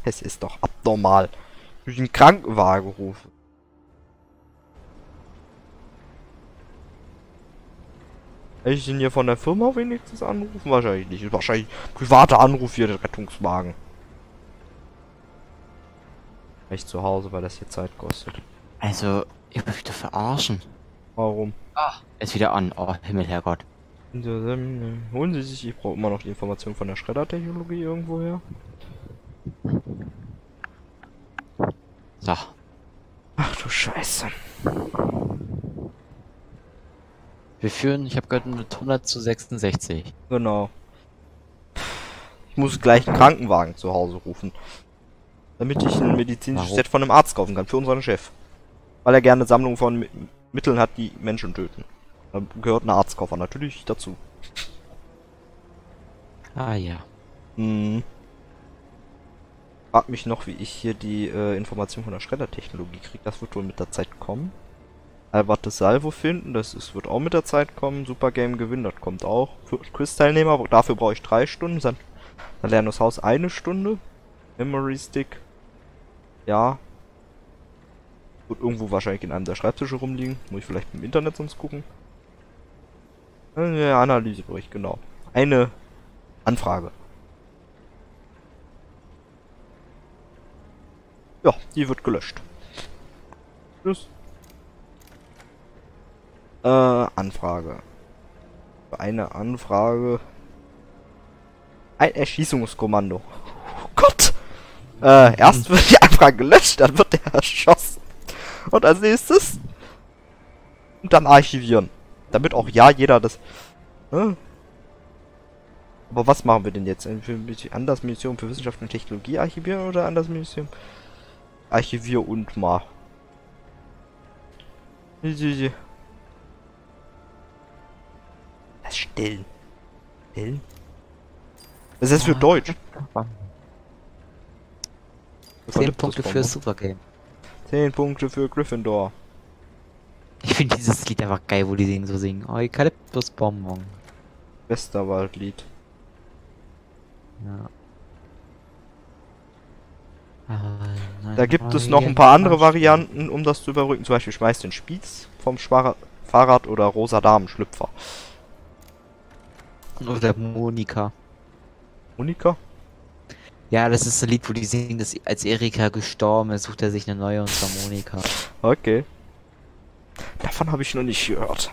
Es ist doch abnormal. Durch einen Krankenwagen rufen. Kann ich den hier von der Firma wenigstens anrufen? Wahrscheinlich nicht. Ist wahrscheinlich privater Anruf hier, der Rettungswagen. Echt zu Hause, weil das hier Zeit kostet. Also, ich will wieder verarschen. Warum? Ah, ist wieder an. Oh, Himmel, Herrgott. Holen Sie sich, ich brauche immer noch die Information von der Schreddertechnologie irgendwo her. So. Ach du Scheiße. Wir führen, ich habe gehört, mit 100:66. Genau. Ich muss gleich einen Krankenwagen zu Hause rufen. Damit ich ein medizinisches Warum? Set von einem Arzt kaufen kann. Für unseren Chef. Weil er gerne eine Sammlung von Mitteln hat, die Menschen töten. Da gehört ein Arztkoffer natürlich dazu. Ah ja. Hm. Frag mich noch, wie ich hier die Information von der Schreddertechnologie kriege. Das wird wohl mit der Zeit kommen. Albertes Salvo finden, wird auch mit der Zeit kommen. Supergame gewinnen, das kommt auch. Für Quiz-Teilnehmer, dafür brauche ich 3 Stunden. Dann lernen das Haus 1 Stunde. Memory Stick. Ja. Wird irgendwo wahrscheinlich in einem der Schreibtische rumliegen. Muss ich vielleicht im Internet sonst gucken. Ja, Analysebericht, genau. Eine Anfrage. Ja, die wird gelöscht. Tschüss. Anfrage. Eine Anfrage. Ein Erschießungskommando. Oh Gott! Erst wird die Anfrage gelöscht, dann wird der erschossen. Und als nächstes. Und dann archivieren. Damit auch ja jeder das. Aber was machen wir denn jetzt? An das Museum für Wissenschaft und Technologie archivieren oder an das Museum? Archivier und mach. Das Stillen. Stillen? Das ist für Deutsch. 10 Punkte für Supergame. 10 Punkte für Gryffindor. Ich finde dieses Lied einfach geil, wo die so singen. Eukalyptus Bonbon. Westerwaldlied. Ja. Da gibt es noch ein paar andere Varianten, um das zu überbrücken. Zum Beispiel schmeißt den Spieß vom Fahrrad oder rosa Damenschlüpfer. Oder Monika. Monika? Ja, das ist ein Lied, wo die singen, dass als Erika gestorben ist, sucht er sich eine neue, und zwar Monika. Okay. Davon habe ich noch nicht gehört.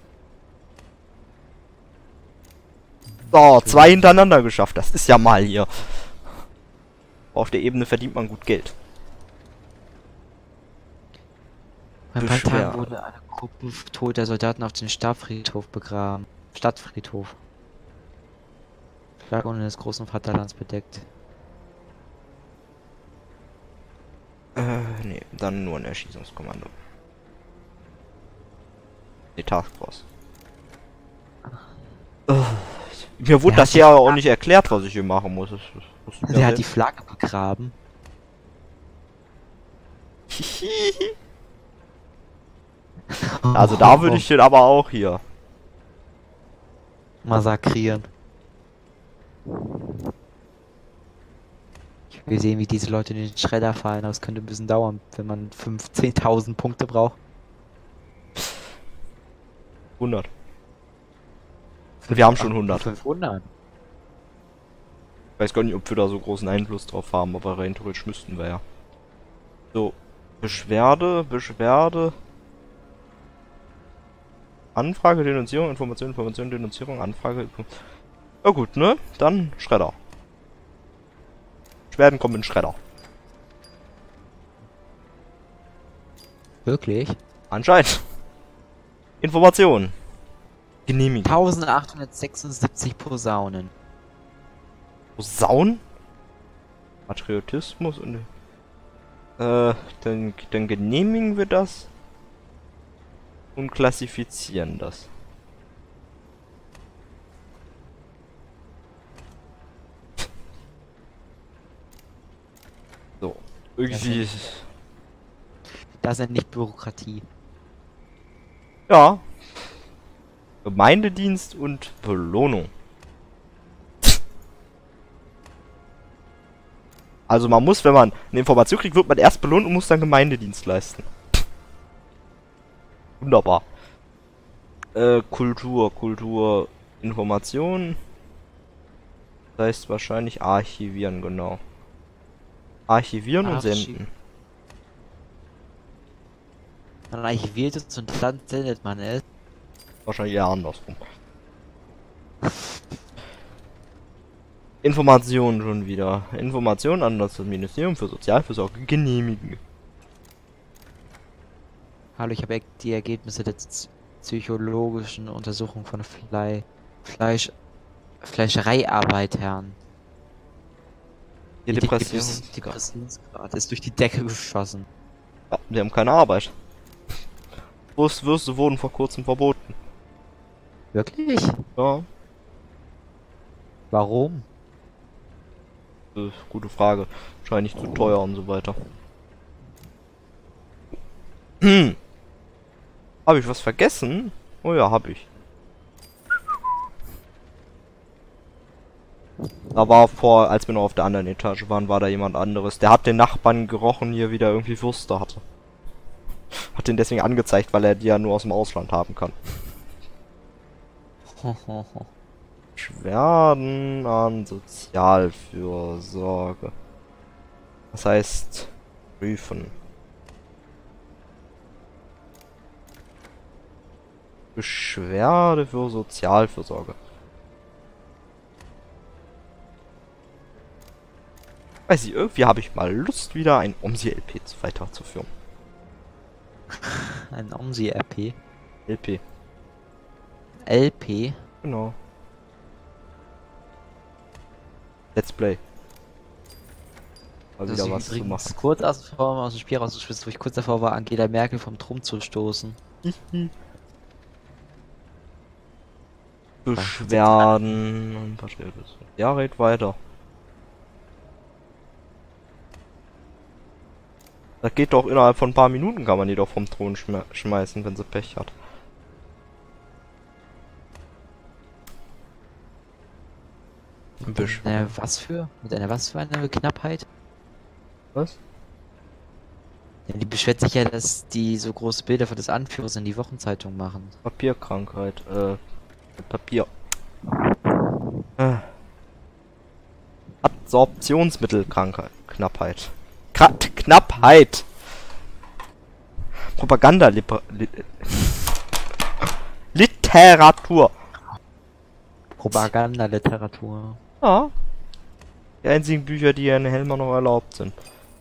So, 2 hintereinander geschafft. Das ist ja mal hier. Auf der Ebene verdient man gut Geld. Vor ein paar Tagen wurde eine Gruppe toter Soldaten auf den Stadtfriedhof begraben. Stadtfriedhof. Flagge des großen Vaterlands bedeckt. Nee, dann nur ein Erschießungskommando. Die Taskforce. Mir wurde das ja auch nicht erklärt, was ich hier machen muss. Der hat die Flagge begraben. Also da würde ich den aber auch hier massakrieren. Ich will sehen, wie diese Leute in den Schredder fallen. Das könnte ein bisschen dauern, wenn man 15.000 Punkte braucht. 100. Wir haben schon 100. 500. Ich weiß gar nicht, ob wir da so großen Einfluss drauf haben, aber rein theoretisch müssten wir ja. So, Beschwerde. Anfrage, Denunzierung, Information, Denunzierung, Anfrage. Ja gut, ne? Dann Schredder. Beschwerden kommen in Schredder. Wirklich? Anscheinend. Information. Genehmigen. 1876 Posaunen. Posaunen? Patriotismus und... dann genehmigen wir das. Und klassifizieren das. So. Irgendwie... Das ist nicht Bürokratie. Ja. Gemeindedienst und Belohnung. Also man muss, wenn man eine Information kriegt, wird man erst belohnt und muss dann Gemeindedienst leisten. Wunderbar. Kultur, Information. Das heißt wahrscheinlich archivieren, genau. Archivieren und senden. Man archiviert es und dann sendet man es. Wahrscheinlich eher andersrum. Informationen schon wieder. Informationen an das Ministerium für Sozialfürsorge genehmigen. Hallo, ich habe die Ergebnisse der psychologischen Untersuchung von Fleischereiarbeitern. Ihr Depressionsgrad ist durch die Decke geschossen. Ja, die haben keine Arbeit. Würste wurden vor kurzem verboten. Wirklich? Ja. Warum? Gute Frage. Wahrscheinlich zu teuer und so weiter. Habe ich was vergessen? Oh ja, habe ich. Da war als wir noch auf der anderen Etage waren, war da jemand anderes. Der hat den Nachbarn gerochen, hier wieder irgendwie Würste hatte. Hat den deswegen angezeigt, weil er die ja nur aus dem Ausland haben kann. Beschwerden an Sozialfürsorge. Das heißt, prüfen. Beschwerde für Sozialfürsorge. Weiß ich, irgendwie habe ich mal Lust, wieder ein OMSI-LP weiterzuführen. Ein OMSI-RP? LP. LP? Genau. Let's Play. Mal wieder was zu machen. Kurz aus dem Spiel rausgeschmissen, wo ich kurz davor war, Angela Merkel vom Thron zu stoßen. Beschwerden und Patriotismus. Ja, red weiter. Das geht doch innerhalb von ein paar Minuten, kann man die doch vom Thron schmeißen, wenn sie Pech hat. Was für? Mit einer was für eine Knappheit? Was? Ja, die beschwert sich ja, dass die so große Bilder von des Anführers in die Wochenzeitung machen. Papierkrankheit, Papier. Absorptionsmittelkrankheit. Knappheit. Knappheit! Literatur. Propagandaliteratur. Ja. Die einzigen Bücher, die in Helmer noch erlaubt sind.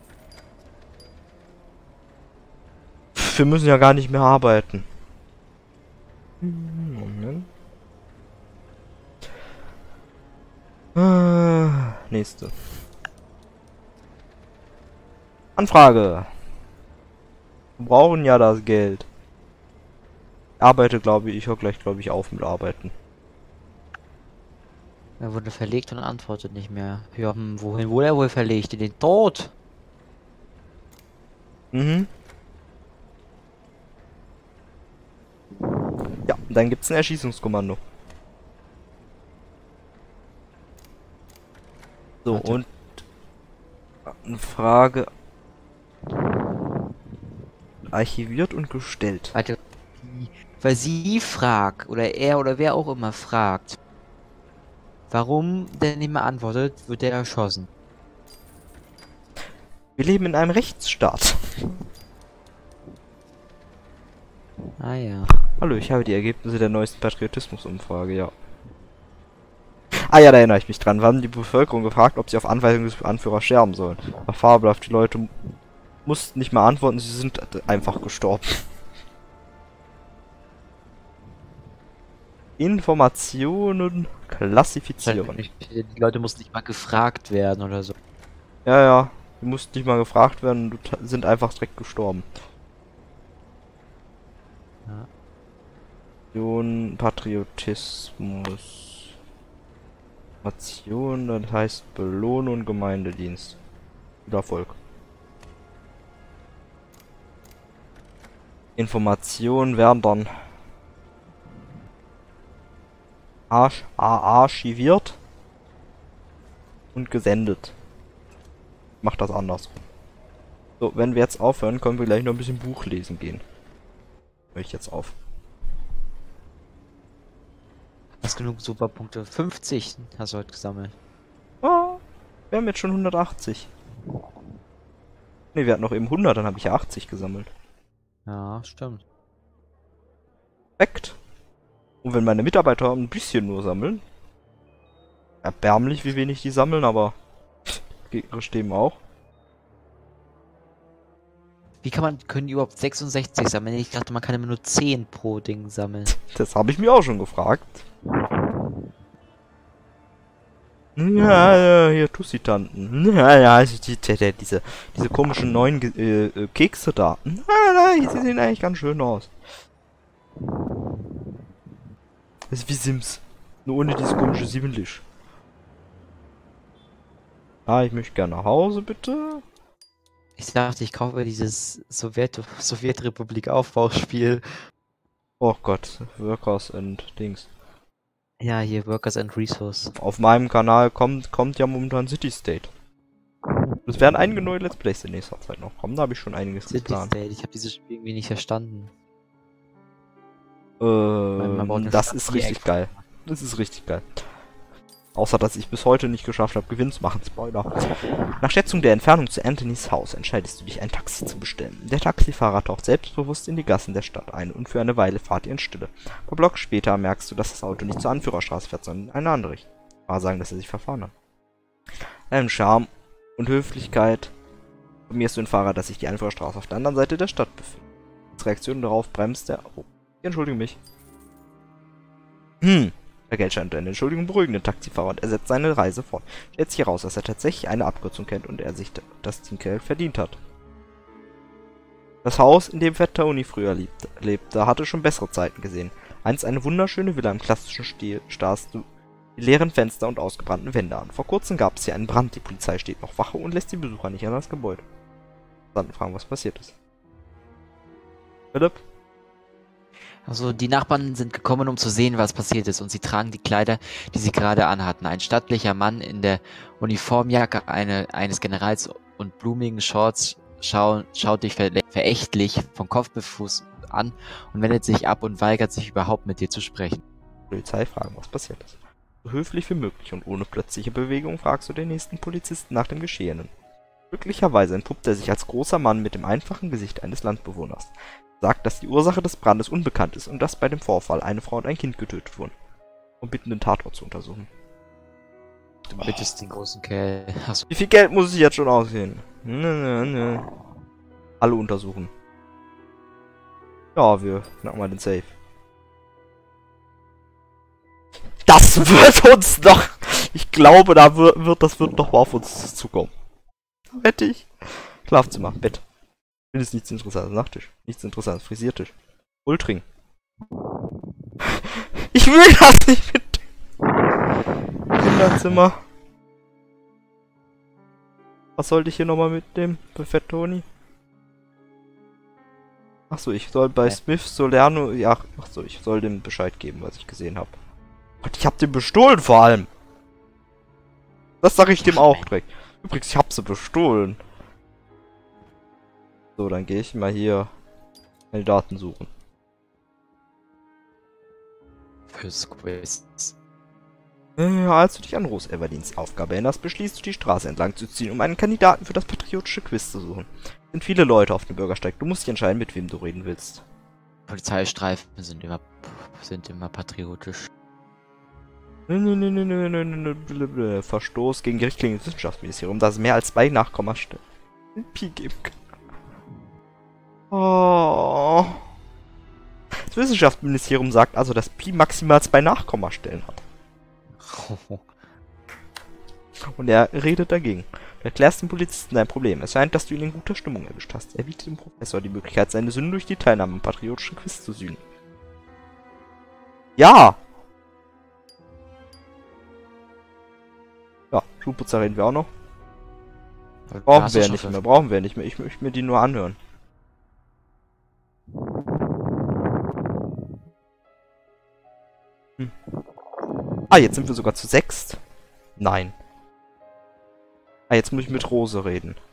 Wir müssen ja gar nicht mehr arbeiten. Moment. Nächste. Anfrage. Wir brauchen ja das Geld. Arbeite, glaube ich, höre gleich, glaube ich, auf mit Arbeiten. Er wurde verlegt und antwortet nicht mehr. Ja, wohin wurde er wohl verlegt? In den Tod? Mhm. Ja, dann gibt's ein Erschießungskommando. So, warte. Und eine Frage archiviert und gestellt. Warte, weil sie fragt, oder er oder wer auch immer fragt, warum der nicht mehr antwortet, wird der erschossen. Wir leben in einem Rechtsstaat. Ah ja. Hallo, ich habe die Ergebnisse der neuesten Patriotismusumfrage, ja. Ah ja, da erinnere ich mich dran. Wir haben die Bevölkerung gefragt, ob sie auf Anweisung des Anführers sterben sollen. War fabelhaft, die Leute mussten nicht mal antworten, sie sind einfach gestorben. Informationen klassifizieren. Die Leute mussten nicht mal gefragt werden oder so. Ja, ja. Die mussten nicht mal gefragt werden und sind einfach direkt gestorben. Ja. Patriotismus. Nation, das heißt Belohnung und Gemeindedienst. Guter Volk. Informationen werden dann archiviert und gesendet. Mach das anders. So, wenn wir jetzt aufhören, können wir gleich noch ein bisschen Buch lesen gehen. Hör ich jetzt auf. Hast genug Superpunkte. 50 hast du heute gesammelt. Oh, wir haben jetzt schon 180. Ne, wir hatten noch eben 100, dann habe ich ja 80 gesammelt. Ja, stimmt. Perfekt. Und wenn meine Mitarbeiter ein bisschen nur sammeln. Erbärmlich, wie wenig die sammeln, aber Gegner stehen auch. Können die überhaupt 66 sammeln? Ich dachte, man kann immer nur 10 pro Ding sammeln. Das habe ich mir auch schon gefragt. Ja, hier Tussi-Tanten. Ja, diese komischen neuen Kekse da. Die sehen eigentlich ganz schön aus. Das ist wie Sims. Nur ohne dieses komische Siebenlisch. Ah, ich möchte gerne nach Hause, bitte. Ich dachte, ich kaufe dieses Sowjetrepublik-Aufbauspiel. Oh Gott, Workers and Dings. Ja, hier Workers and Resource. Auf meinem Kanal kommt ja momentan City State. Es werden einige neue Let's Plays in nächster Zeit noch kommen, da habe ich schon einiges City geplant. State, ich habe dieses Spiel irgendwie nicht verstanden. Das ist richtig geil. Das ist richtig geil. Außer, dass ich bis heute nicht geschafft habe, Gewinn zu machen. Spoiler. Nach Schätzung der Entfernung zu Anthonys Haus entscheidest du dich, ein Taxi zu bestellen. Der Taxifahrer taucht selbstbewusst in die Gassen der Stadt ein und für eine Weile fahrt ihr in Stille. Ein paar Blocks später merkst du, dass das Auto nicht zur Anführerstraße fährt, sondern in eine andere Richtung. Fahrer sagen, dass er sich verfahren hat. Einem Charme und Höflichkeit informierst du den Fahrer, dass sich die Anführerstraße auf der anderen Seite der Stadt befindet. Als Reaktion darauf bremst er... Oh, ich entschuldige mich. Der Geld scheint eine Entschuldigung beruhigen den Taxifahrer und er setzt seine Reise fort. Stellt sich heraus, dass er tatsächlich eine Abkürzung kennt und er sich das Trinkgeld verdient hat. Das Haus, in dem Fat Tony früher lebte, hatte schon bessere Zeiten gesehen. Einst eine wunderschöne Villa im klassischen Stil, starrst du die leeren Fenster und ausgebrannten Wände an. Vor kurzem gab es hier einen Brand, die Polizei steht noch Wache und lässt die Besucher nicht an das Gebäude. Dann fragen, was passiert ist. Philipp? Also die Nachbarn sind gekommen, um zu sehen, was passiert ist, und sie tragen die Kleider, die sie gerade anhatten. Ein stattlicher Mann in der Uniformjacke eines Generals und blumigen Shorts schaut dich verächtlich von Kopf bis Fuß an und wendet sich ab und weigert sich überhaupt mit dir zu sprechen. Polizei fragen, was passiert ist. So höflich wie möglich und ohne plötzliche Bewegung fragst du den nächsten Polizisten nach dem Geschehenen. Glücklicherweise entpuppt er sich als großer Mann mit dem einfachen Gesicht eines Landbewohners. Sagt, dass die Ursache des Brandes unbekannt ist und dass bei dem Vorfall eine Frau und ein Kind getötet wurden. Und bitten den Tatort zu untersuchen. Du bittest den großen Kerl. Achso. Wie viel Geld muss ich jetzt schon ausgeben? Alle untersuchen. Ja, wir knacken mal den Safe. Das wird uns noch... Ich glaube, das wird noch mal auf uns zukommen. Wette ich. Schlafzimmer, Bett. Ist nichts Interessantes. Nachttisch. Nichts Interessantes. Frisiertisch. Ultring. Ich will das nicht mit. Kinderzimmer. Was sollte ich hier nochmal mitnehmen? Bei Fat Tony? Achso, ich soll bei Smith Solerno... Ja, achso, ich soll dem Bescheid geben, was ich gesehen habe. Gott, ich hab den bestohlen vor allem. Das sage ich dem auch direkt. Übrigens, ich hab sie bestohlen. So, dann gehe ich mal hier meine Daten suchen. Fürs Quiz. Als du dich an Rose Everlyns Aufgabe erinnerst, beschließt du, die Straße entlang zu ziehen, um einen Kandidaten für das patriotische Quiz zu suchen. Es sind viele Leute auf dem Bürgersteig, du musst dich entscheiden, mit wem du reden willst. Polizeistreifen sind immer patriotisch. Verstoß gegen die Richtlinien des Wissenschaftsministeriums, das es mehr als 2 Nachkommastellen Pi geben kann. Oh. Das Wissenschaftsministerium sagt also, dass Pi maximal 2 Nachkommastellen hat. Und er redet dagegen. Du erklärst dem Polizisten dein Problem. Es scheint, dass du ihn in guter Stimmung erwischt hast. Er bietet dem Professor die Möglichkeit, seine Sünden durch die Teilnahme am patriotischen Quiz zu sühnen. Ja! Ja, Schuhputzer reden wir auch noch. Brauchen wir ja nicht mehr. Ich möchte mir die nur anhören. Ah, jetzt sind wir sogar zu 6. Nein. Ah, jetzt muss ich mit Rose reden.